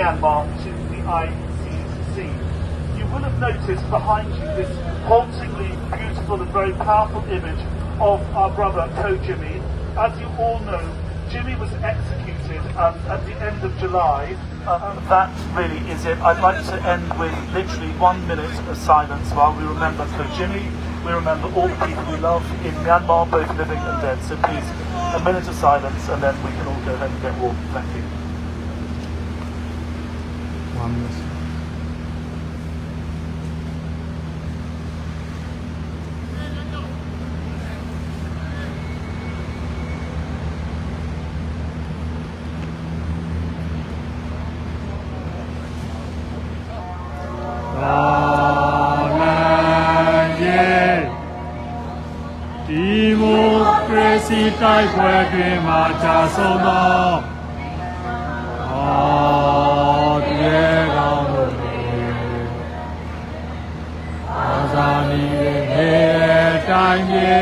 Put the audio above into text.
Myanmar to the ICC. You will have noticed behind you this hauntingly beautiful and very powerful image of our brother Ko Jimmy. As you all know, Jimmy was executed at the end of July. That really is it. I'd like to end with literally 1 minute of silence while we remember Ko Jimmy. We remember all the people we love in Myanmar, both living and dead. So please, a minute of silence and then we can all go home and get warm. Thank you. 1 minute. Democracy တိုက်ပွဲတွင်မှာကြာဆုံးသောတကယ်ကောင်းလို့အာဇာနည်ရဲ့တိုင်းပြည်